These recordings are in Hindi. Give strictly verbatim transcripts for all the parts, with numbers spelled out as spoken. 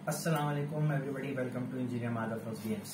अस्सलाम वालेकुम everybody, welcome to engineer Madhav from games.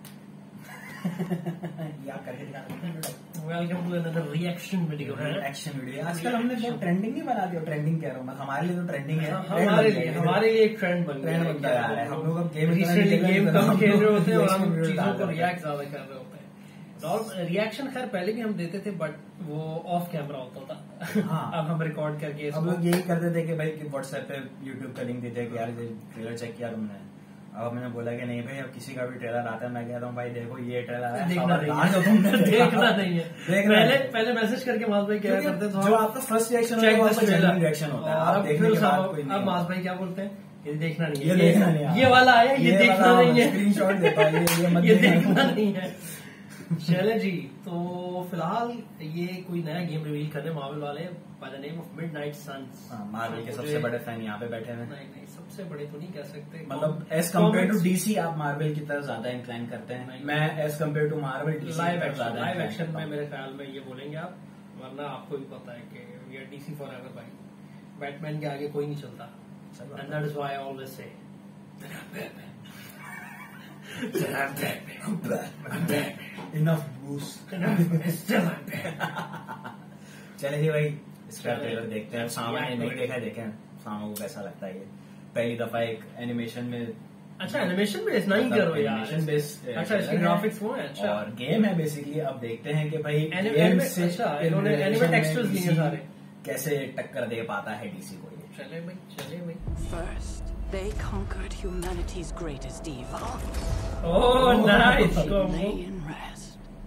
या करके दिखा welcome to another reaction video है एक्शन वीडियो। आजकल हमने जो ट्रेंडिंग नहीं बना दिया, ट्रेंडिंग कह रहा हूँ मैं, हमारे लिए तो ट्रेंडिंग है, हमारे लिए हमारे लिए एक ट्रेंड बन ट्रेंड बनता जा रहा है। हम लोग अब गेम गेम कम खेल रहे होते हैं और हम चीजों को रिएक्ट ज्यादा कर रहे होते हैं। और रिएक्शन खैर पहले भी हम देते थे, बट वो ऑफ कैमरा होता था। हाँ। अब हम रिकॉर्ड करके हम लोग यही करते थे कि भाई व्हाट्सएप पे यूट्यूब का लिंक देते कि यार ट्रेलर चेक किया तुमने। अब मैंने बोला कि नहीं भाई, अब किसी का भी ट्रेलर आता है मैं कह रहा हूँ भाई देखो ये ट्रेलर है, देखना नहीं है, तुमने देखना नहीं है। पहले पहले मैसेज करके मास भाई क्या करते थे, जो आपका फर्स्ट रिएक्शन होता है वो आपका जेन्युइन रिएक्शन होता है। आप देखने के बाद कोई नहीं, अब मास भाई क्या बोलते हैं, ये देखना नहीं है, ये देखना नहीं है, ये वाला आया ये देखना नहीं है, स्क्रीनशॉट देता है ये ये देखना नहीं है। चले जी, तो फिलहाल ये कोई नया गेम रिवील कर रहे हैं मार्वल वाले by the name of Midnight Sons. Marvel के सबसे बड़े फैन यहाँ पे बैठे हैं। नहीं नहीं, सबसे बड़े तो नहीं कह सकते, मतलब एज कम्पेयर टू डीसी आप मार्वल की तरफ ज्यादा इंक्लाइन करते हैं। मैं as compare to Marvel live action live action में मेरे ख्याल में ये बोलेंगे आप, वरना आपको भी पता है कि वी आर डीसी फॉरएवर भाई, बैटमैन के आगे कोई नहीं चलता। And that is why I always say Enough boost. चले जी भाई, इसका ट्रेलर देखते हैं। सामा ने नहीं देखा, देखें सामा को कैसा लगता है। ये पहली दफा एक एनिमेशन में, अच्छा एनिमेशन बेस्ड नहीं करो यार, एनिमेशन बेस्ड, अच्छा इसके ग्राफिक्स वो है, अच्छा और गेम है बेसिकली। अब देखते हैं कि भाई गेम से इन्होंने एनिमे टेक्सचर्स लिए सारे, कैसे टक्कर दे पाता है डीसी को ये। चले भाई चले भाई। First, they conquered humanity's greatest evil. Oh, nice. Lay in rest.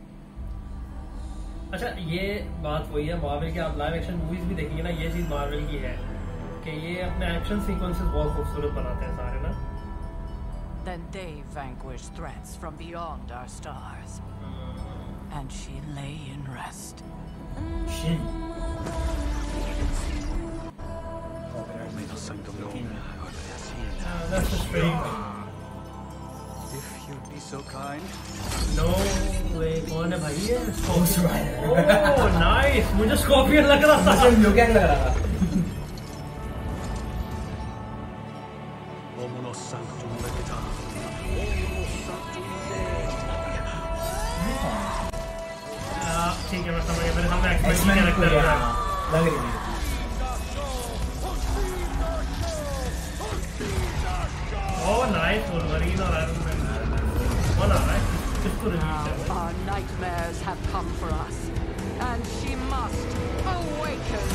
अच्छा ये बात वही है, मार्वल के आप लाइव एक्शन मूवीज भी देखेंगे ना, ये चीज मार्वल की है कि ये अपने एक्शन सीक्वेंसेस बहुत खूबसूरत बनाते हैं सारे ना। Then they vanquished threats from beyond our stars, and she lay in rest. Shin. Uh, that's just very If you'd be so kind. no way। कौन है भाई ये? Ghost Rider. ओह नाइस, मुझे स्कॉर्पियन लग रहा था। मुझे ल्यूकैंग लग रहा था। Omno sanctum legita. Omno sanctum आ, ठीक है मैं समझ गया, मेरे सामने एक्सपेक्ट X-Men नहीं को लगता ये, है। हाँ, लग रही थी। ओह नाइस, वुल्वरीन और आयरन मैन कौन आ रहा है, किसको रिलीज Now कर रहा है? our nightmares have come for us, and she must awaken.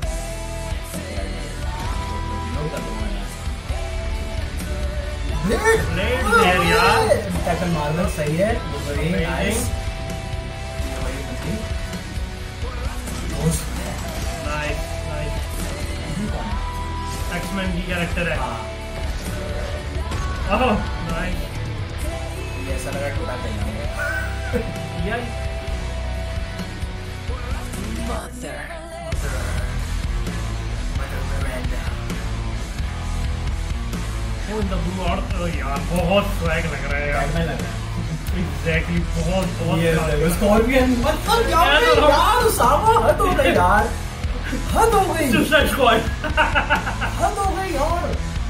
Blade है यार। कैप्टन मार्वल सही है, Wolverine nice. Nice nice, X man की कैरेक्टर है। ओह नाइस, ये ऐसा लगा टूटा कहीं यार Mother. वो इन द ब्लू और यार बहुत स्वैग लग रहा है यार, में लग रहा है। एग्जैक्टली बहुत बहुत ये swag। स्कॉर्पियन, मतलब यार यार, यार सामा हद हो गई यार, हद हो गई, सुसाइड स्क्वाड। हद हो गई यार।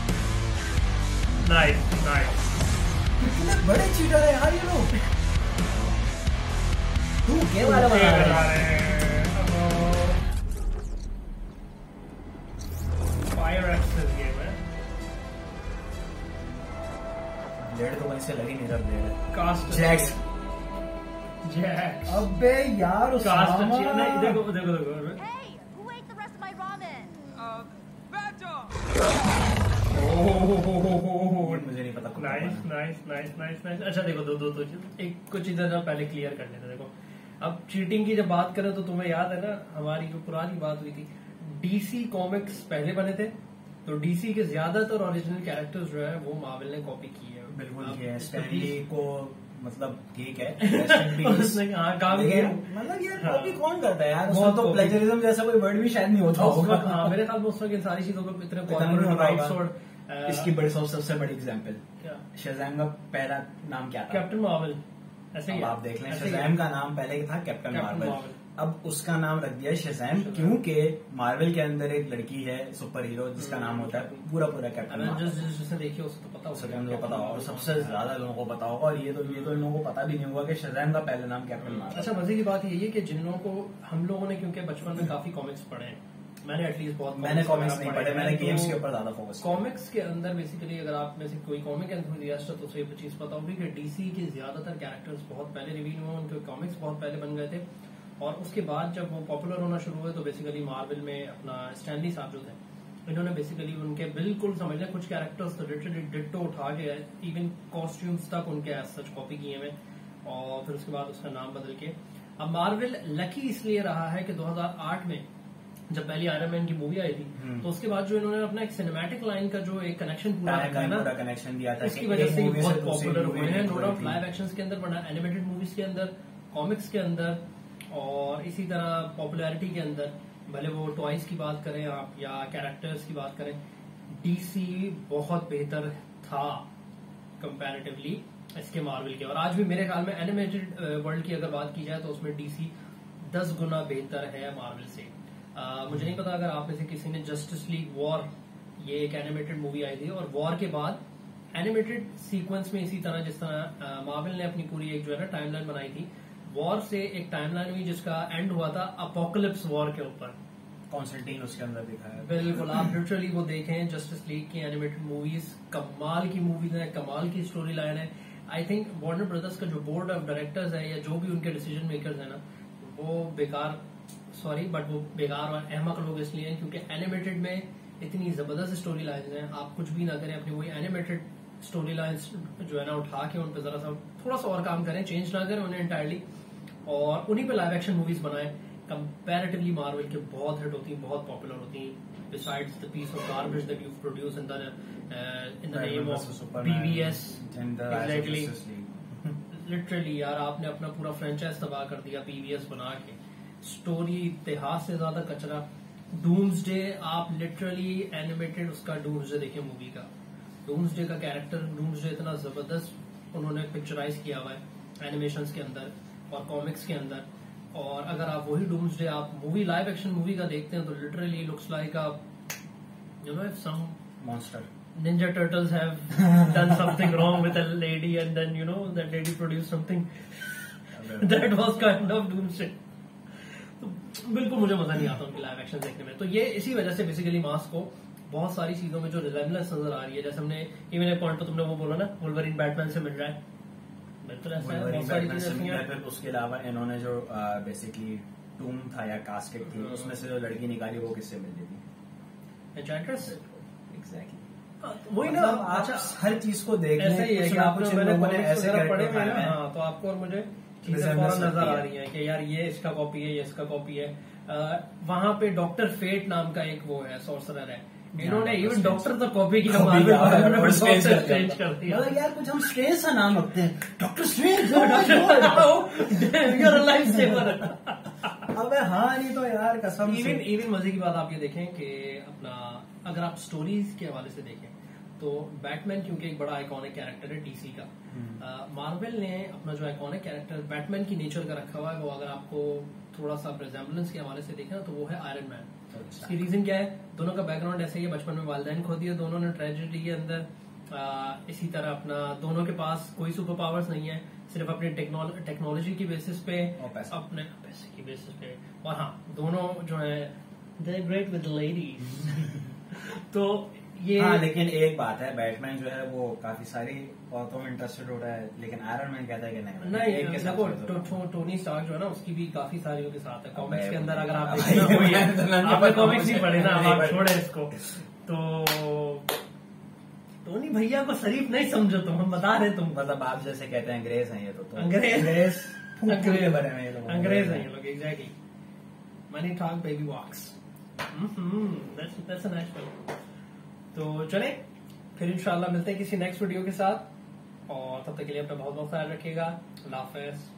नाइस नाइस, कितने बड़े चीटर है यार ये लोग। तू क्या वाला बना बना रहा है? रहे हैं फायर एक्सेस गेम है। ब्लेड तो वहीं से लग ही नहीं रहा। ब्लेड कास्ट जैक्स, जैक्स अबे यार कास्ट उसामा। अच्छी है। नहीं देखो देखो देखो Hey, who ate the rest of my ramen? ओह मुझे नहीं पता। Nice nice nice nice nice. अच्छा देखो दो दो दो चीज, एक कुछ चीजें ना पहले क्लियर कर लेते। देखो अब चीटिंग की जब बात करें तो तुम्हें याद है ना हमारी जो पुरानी बात हुई थी, डीसी कॉमिक्स पहले बने थे, तो डीसी के ज्यादातर ओरिजिनल कैरेक्टर्स जो है वो मार्वल ने कॉपी किए हैं। बिल्कुल अब किया है। इसको स्टैनली DC को मतलब ठीक है, rest in peace। उसने हाँ काम लेकिन किया। मतलब ये हाँ। कॉपी कौन करता है यार? बहुत उसमें तो copy। प्लेजरिज्म जैसा कोई वर्ड भी शायद नहीं होता उस होगा। वक्त हाँ मेरे ख्याल में उस वक्त इन सारी चीजों को इतने इतना नहीं होता राइट्स होगा। और इसकी बड़ी सबसे बड़ी एग्जांपल क्या शज़ैम का पहला नाम क्या था? कैप्टन मार्वल, ऐसे ही अब है। आप देख लें, ऐसे ही है। शज़ैम का नाम पहले था कैप्टन कैप्टन मार्वल। मार्वल। अब उसका नाम रख दिया शज़ैम, क्योंकि मार्वल के अंदर एक लड़की है सुपर हीरो जिसका नाम होता है पूरा पूरा कैप्टन मार्वल। जिसने देखी उसको तो पता हो सबसे लोगों को पता होगा, सबसे ज्यादा लोगों को पता होगा, और ये तो ये तो इन लोगों को पता भी नहीं हुआ कि शज़ैम का पहला नाम कैप्टन मार्वल। अच्छा, मजे की बात यही है कि जिन लोगों को हम लोगों ने क्योंकि बचपन में काफी कॉमिक्स पढ़े हैं, मैंने एटलीस्ट बहुत मैंने कॉमिक्स नहीं पढ़े, मैंने गेम्स के ऊपर ज्यादा फोकस। कॉमिक्स के अंदर बेसिकली अगर आप में से कोई कॉमिक एंथुसियास्ट है तो उसे ये चीज पता होगी कि डीसी के ज्यादातर कैरेक्टर्स बहुत पहले रिवील हुए, उनके कॉमिक्स बहुत पहले बन गए थे, और उसके बाद जब वो पॉपुलर होना शुरू हुए तो बेसिकली मार्वल में अपना स्टैनली साहब जो थे इन्होंने बेसिकली उनके बिल्कुल समझ लें कुछ कैरेक्टर्स तो लिटरली डिट्टो उठा के इवन कॉस्ट्यूम्स तक उनके एज सच कॉपी किए हुए, और फिर उसके बाद उसका नाम बदल के अब मार्वल लकी इसलिए रहा है कि दो हज़ार आठ में जब पहली आयरन मैन की मूवी आई थी तो उसके बाद जो इन्होंने अपना एक सिनेमैटिक लाइन का जो एक कनेक्शन पूरा रखा है ना, कनेक्शन दिया था, इसकी वजह से बहुत पॉपुलर हुए हैं। नो डाउट लाइव एक्शंस के अंदर बना, एनिमेटेड मूवीज के अंदर, कॉमिक्स के अंदर, और इसी तरह पॉपुलैरिटी के अंदर, भले वो टॉयज की बात करें आप या कैरेक्टर्स की बात करें, डीसी बहुत बेहतर था कंपैरेटिवली इसके मार्वल के। और आज भी मेरे ख्याल में एनिमेटेड वर्ल्ड की अगर बात की जाए तो उसमें डीसी दस गुना बेहतर है मार्वल से। आ, मुझे नहीं पता अगर आप में से किसी ने जस्टिस लीग वॉर, ये एक एनिमेटेड मूवी आई थी, और वॉर के बाद एनिमेटेड सीक्वेंस में इसी तरह जिस तरह मार्वल ने अपनी पूरी एक जो है ना टाइमलाइन बनाई थी, वॉर से एक टाइमलाइन हुई जिसका एंड हुआ था अपोकलिप्स वॉर के ऊपर। कॉन्स्टेंटाइन उसके अंदर दिखाया है। बिल्कुल, आप लिटरली वो देखें, जस्टिस लीग की एनिमेटेड मूवीज कमाल की मूवीज हैं, कमाल की स्टोरी लाइन है। आई थिंक वार्नर ब्रदर्स का जो बोर्ड ऑफ डायरेक्टर्स है या जो भी उनके डिसीजन मेकर्स है ना, वो बेकार, सॉरी बट वो बेकार और अहमक लोग इसलिए हैं क्योंकि एनिमेटेड में इतनी जबरदस्त स्टोरी लाइन्स हैं, आप कुछ भी ना करें, अपनी वही एनिमेटेड स्टोरी लाइन्स जो है ना उठा के उन पर जरा सा थोड़ा सा और काम करें, चेंज ना करें उन्हें एंटायरली, और उन्हीं पे लाइव एक्शन मूवीज बनाएं। कंपैरेटिवली मार्वल के बहुत हिट होती हैं, बहुत पॉपुलर होती हैं, besides the piece of garbage that you produce in the in the name of PVS. Exactly, literally यार आपने अपना पूरा फ्रेंचाइज तबाह कर दिया पीवीएस बना के, स्टोरी इतिहास से ज्यादा कचरा। डूम्सडे, आप लिटरली एनिमेटेड उसका डूम्सडे देखें मूवी का, डूम्सडे का कैरेक्टर डूम्सडे इतना जबरदस्त उन्होंने पिक्चराइज किया हुआ है एनिमेशंस के अंदर और कॉमिक्स के अंदर, और अगर आप वही डूम्सडे आप मूवी लाइव एक्शन मूवी का देखते हैं तो literally looks like a you know some monster. Ninja Turtles have done something wrong with a lady and then you know that lady produced something that was kind of doomsday. तो बिल्कुल मुझे मजा नहीं आता उनकी लाइव एक्शन देखने में। तो ये इसी वजह से बेसिकली मास को बहुत सारी चीजों में जो रिलेवेंस नजर आ रही है, जैसे हमने इवन एक पॉइंट पर तुमने वो बोला ना वुल्वरीन बैटमैन से मिल रहा है, बिल्कुल ऐसा है, बहुत सारी चीजें हैं। फिर उसके अलावा इन्होंने जो बेसिकली टूम था या कास्केट थी उसमें से जो लड़की निकाली वो किससे मिल रही थी? एन्चेंट्रेस। एग्जैक्टली, वही ना, मतलब आप अच्छा हर चीज को देख ऐसा ही है कि आपने मैंने कॉमिक्स ऐसे वगैरह पढ़े पढ़े हुए हैं, हाँ, तो आपको और मुझे चीजें फौरन नजर आ रही है कि यार ये इसका कॉपी है, ये इसका कॉपी है। वहां पे डॉक्टर फेट नाम का एक वो है सॉर्सरर है, इन्होंने इवन डॉक्टर तो कॉपी किया, चेंज कर दिया। यार कुछ हम स्ट्रेंज सा नाम रखते हैं, डॉक्टर स्ट्रेंज। अबे हाँ, नहीं तो यार कसम। इवन इवन मजे की बात आप ये देखें कि अपना अगर आप स्टोरीज के हवाले से देखें तो बैटमैन क्योंकि एक बड़ा आइकॉनिक कैरेक्टर है डीसी का, मार्वल ने अपना जो आइकॉनिक कैरेक्टर बैटमैन की नेचर का रखा हुआ है, वो अगर आपको थोड़ा सा रिजेम्बलेंस के हवाले से देखें तो वो है आयरन मैन। इसकी रीजन क्या है? दोनों का बैकग्राउंड ऐसे ही है, बचपन में वालिदैन खो दिए दोनों ने ट्रेजेडी के अंदर। आ, इसी तरह अपना दोनों के पास कोई सुपर पावर्स नहीं है, सिर्फ अपनी टेक्नोलॉजी की बेसिस पे, अपने पैसे की बेसिस पे, और हाँ दोनों जो है दे ग्रेट विद लेडीज। तो ये हाँ, लेकिन एक बात है, बैटमैन जो है वो काफी सारी औरतों में इंटरेस्टेड हो रहा है, लेकिन आयरन मैन कहता है कि नहीं नहीं देखो तो, तो, टोनी स्टार्क जो है ना उसकी भी काफी सारियों के साथ है कॉमिक्स के अंदर। अगर आप देखें आपने कॉमिक्स नहीं पढ़े ना, आप छोड़े इसको। तो टोनी भैया को शरीफ नहीं समझो तुम, हम बता रहे तुम, मतलब आप जैसे कहते हैं अंग्रेज हैं ये तो, तो अंग्रेज अंग्रेज बने हैं ये लोग, अंग्रेज हैं ये लोग। Exactly, money talk baby walks, that's a nice one. तो चले फिर इंशाल्लाह मिलते हैं किसी नेक्स्ट वीडियो के साथ, और तब तक के लिए अपना बहुत बहुत ख्याल रखिएगा। अल्लाह हाफिज़।